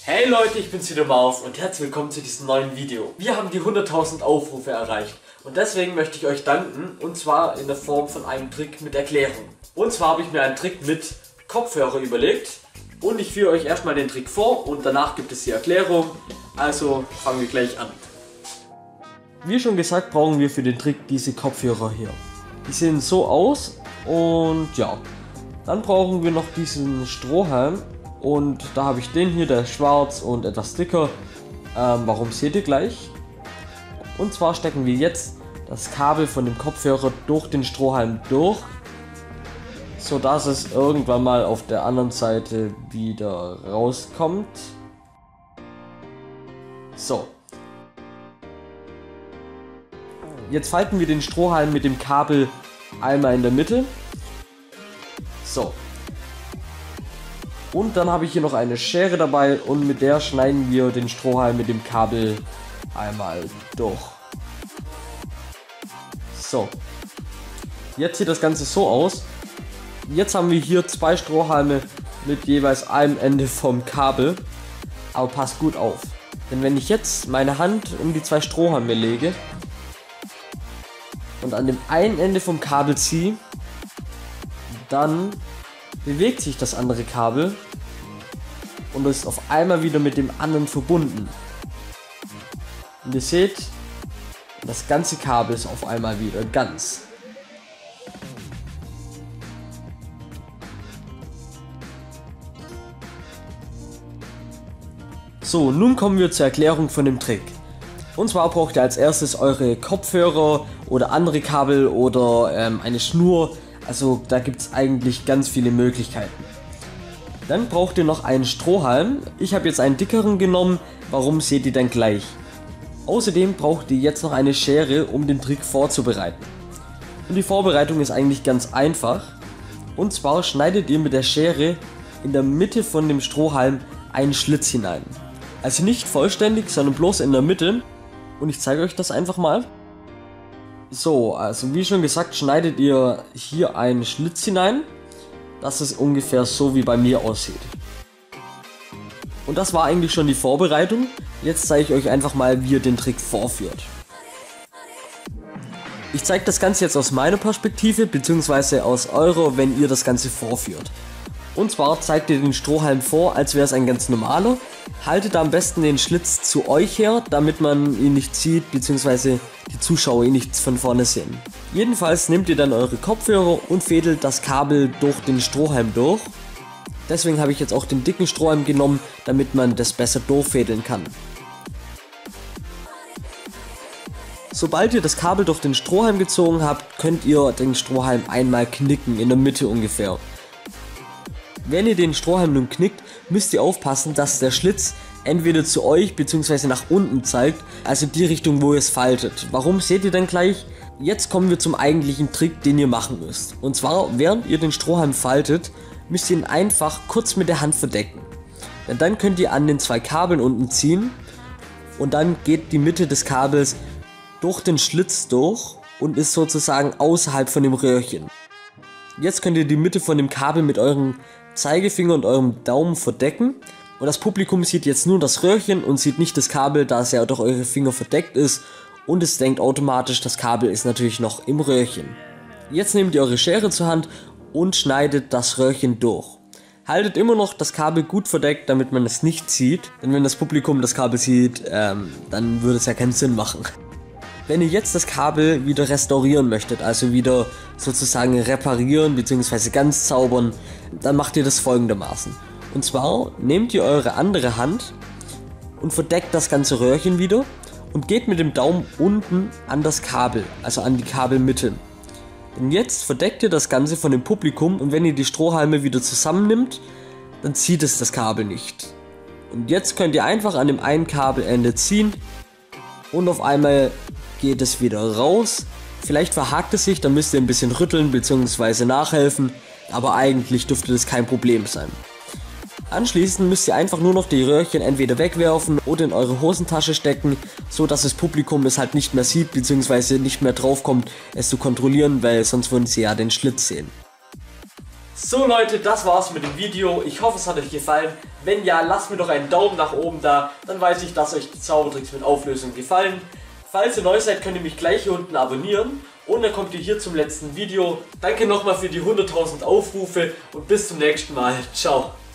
Hey Leute, ich bin's wieder Mars und herzlich willkommen zu diesem neuen Video. Wir haben die 100.000 Aufrufe erreicht und deswegen möchte ich euch danken, und zwar in der Form von einem Trick mit Erklärung. Und zwar habe ich mir einen Trick mit Kopfhörer überlegt und ich führe euch erstmal den Trick vor und danach gibt es die Erklärung. Also fangen wir gleich an. Wie schon gesagt, brauchen wir für den Trick diese Kopfhörer hier. Die sehen so aus und ja, dann brauchen wir noch diesen Strohhalm. Und da habe ich den hier, der ist schwarz und etwas dicker. Warum seht ihr gleich? Und zwar stecken wir jetzt das Kabel von dem Kopfhörer durch den Strohhalm durch, so dass es irgendwann mal auf der anderen Seite wieder rauskommt. So. Jetzt falten wir den Strohhalm mit dem Kabel einmal in der Mitte. So. Und dann habe ich hier noch eine Schere dabei und mit der schneiden wir den Strohhalm mit dem Kabel einmal durch. So. Jetzt sieht das Ganze so aus. Jetzt haben wir hier zwei Strohhalme mit jeweils einem Ende vom Kabel. Aber passt gut auf. Denn wenn ich jetzt meine Hand um die zwei Strohhalme lege und an dem einen Ende vom Kabel ziehe, dann bewegt sich das andere Kabel und ist auf einmal wieder mit dem anderen verbunden. Und ihr seht, das ganze Kabel ist auf einmal wieder ganz. So, nun kommen wir zur Erklärung von dem Trick. Und zwar braucht ihr als erstes eure Kopfhörer oder andere Kabel oder eine Schnur. Also da gibt es eigentlich ganz viele Möglichkeiten. Dann braucht ihr noch einen Strohhalm. Ich habe jetzt einen dickeren genommen. Warum, seht ihr dann gleich. Außerdem braucht ihr jetzt noch eine Schere, um den Trick vorzubereiten. Und die Vorbereitung ist eigentlich ganz einfach. Und zwar schneidet ihr mit der Schere in der Mitte von dem Strohhalm einen Schlitz hinein. Also nicht vollständig, sondern bloß in der Mitte. Und ich zeige euch das einfach mal. So, also wie schon gesagt, schneidet ihr hier einen Schlitz hinein, dass es ungefähr so wie bei mir aussieht. Und das war eigentlich schon die Vorbereitung. Jetzt zeige ich euch einfach mal, wie ihr den Trick vorführt. Ich zeige das Ganze jetzt aus meiner Perspektive, beziehungsweise aus eurer, wenn ihr das Ganze vorführt. Und zwar zeigt ihr den Strohhalm vor, als wäre es ein ganz normaler. Haltet am besten den Schlitz zu euch her, damit man ihn nicht sieht, beziehungsweise die Zuschauer ihn nicht von vorne sehen. Jedenfalls nehmt ihr dann eure Kopfhörer und fädelt das Kabel durch den Strohhalm durch. Deswegen habe ich jetzt auch den dicken Strohhalm genommen, damit man das besser durchfädeln kann. Sobald ihr das Kabel durch den Strohhalm gezogen habt, könnt ihr den Strohhalm einmal knicken, in der Mitte ungefähr. Wenn ihr den Strohhalm nun knickt, müsst ihr aufpassen, dass der Schlitz entweder zu euch bzw. nach unten zeigt, also die Richtung, wo ihr es faltet. Warum, seht ihr dann gleich? Jetzt kommen wir zum eigentlichen Trick, den ihr machen müsst. Und zwar, während ihr den Strohhalm faltet, müsst ihr ihn einfach kurz mit der Hand verdecken. Denn dann könnt ihr an den zwei Kabeln unten ziehen und dann geht die Mitte des Kabels durch den Schlitz durch und ist sozusagen außerhalb von dem Röhrchen. Jetzt könnt ihr die Mitte von dem Kabel mit eurem Zeigefinger und eurem Daumen verdecken. Und das Publikum sieht jetzt nur das Röhrchen und sieht nicht das Kabel, da es ja durch eure Finger verdeckt ist. Und es denkt automatisch, das Kabel ist natürlich noch im Röhrchen. Jetzt nehmt ihr eure Schere zur Hand und schneidet das Röhrchen durch. Haltet immer noch das Kabel gut verdeckt, damit man es nicht sieht. Denn wenn das Publikum das Kabel sieht, dann würde es ja keinen Sinn machen. Wenn ihr jetzt das Kabel wieder restaurieren möchtet, also wieder sozusagen reparieren bzw. ganz zaubern, dann macht ihr das folgendermaßen. Und zwar nehmt ihr eure andere Hand und verdeckt das ganze Röhrchen wieder und geht mit dem Daumen unten an das Kabel, also an die Kabelmitte. Denn jetzt verdeckt ihr das Ganze von dem Publikum und wenn ihr die Strohhalme wieder zusammennimmt, dann zieht es das Kabel nicht. Und jetzt könnt ihr einfach an dem einen Kabelende ziehen und auf einmal geht es wieder raus. Vielleicht verhakt es sich, dann müsst ihr ein bisschen rütteln bzw. nachhelfen, aber eigentlich dürfte das kein Problem sein. Anschließend müsst ihr einfach nur noch die Röhrchen entweder wegwerfen oder in eure Hosentasche stecken, so dass das Publikum es halt nicht mehr sieht bzw. nicht mehr drauf kommt, es zu kontrollieren, weil sonst würden sie ja den Schlitz sehen. So Leute, das war's mit dem Video. Ich hoffe, es hat euch gefallen. Wenn ja, lasst mir doch einen Daumen nach oben da. Dann weiß ich, dass euch die Zaubertricks mit Auflösung gefallen. Falls ihr neu seid, könnt ihr mich gleich hier unten abonnieren. Und dann kommt ihr hier zum letzten Video. Danke nochmal für die 100.000 Aufrufe und bis zum nächsten Mal. Ciao.